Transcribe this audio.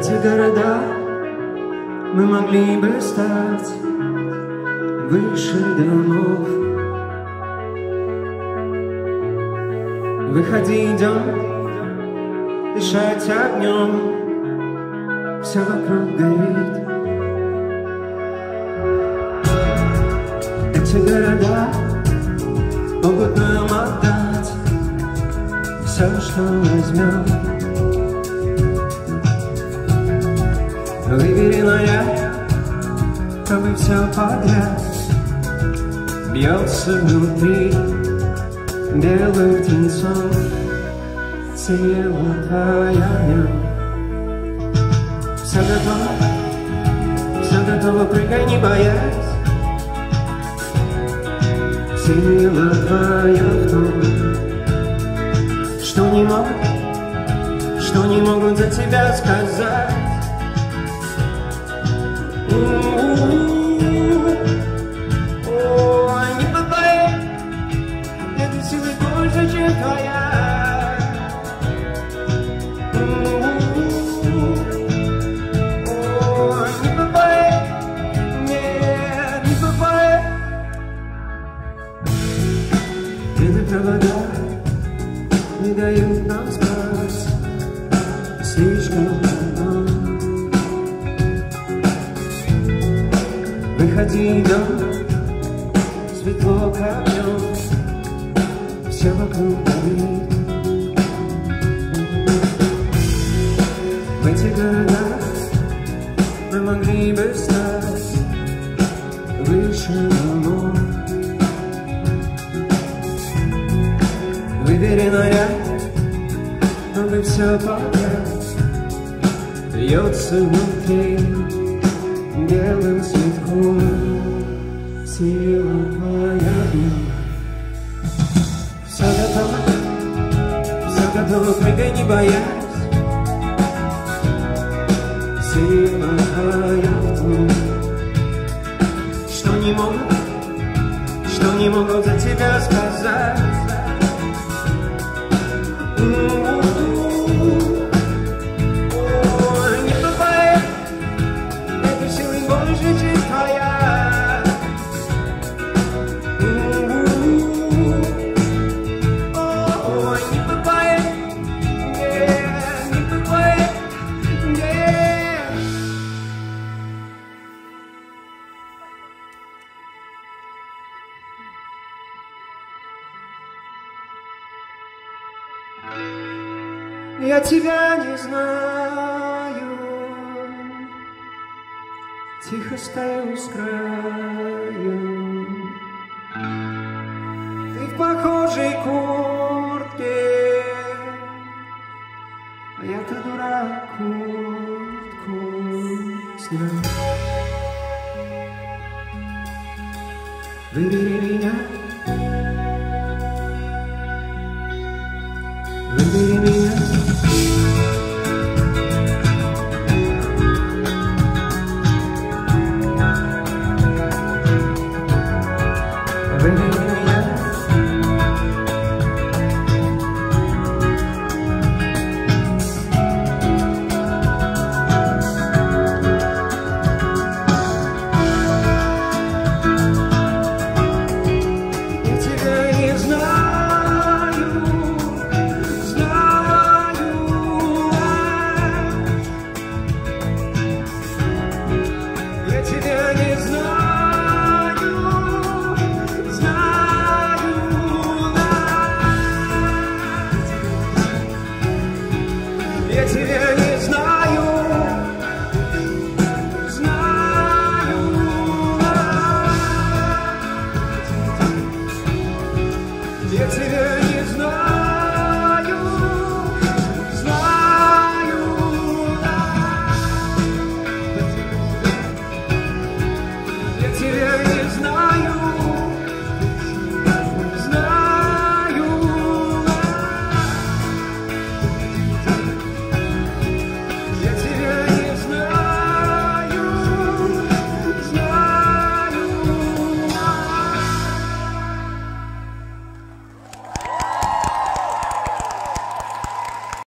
эти города мы могли бы стать выше домов. Выходи, идем, дышать огнем, все вокруг горит. Эти города могут нам отдать все, что возьмем. Выверенная, как бы все подряд, бьется внутри белым птенцом, сила твоя в нем. Все готово, прыгай, не боясь. Сила твоя в том, что не могут за тебя сказать. Не бывает, этой силы больше, чем твоя. Не бывает, нет, не бывает. Эти провода не дают нам спать слишком давно. Выходи, дом, светло как днем, все вокруг горит. В этих городах мы могли бы стать выше домов. Выверенная, но бы все подряд льется внутри белым цветком, сила твоя в нем. Все готово, прыгай, не боясь. Сила твоя в том, что не могут за тебя сказать. Я тебя не знаю, тихо стою с краю. Ты в похожей куртке, а я-то дурак, куртку снял. Выбери меня,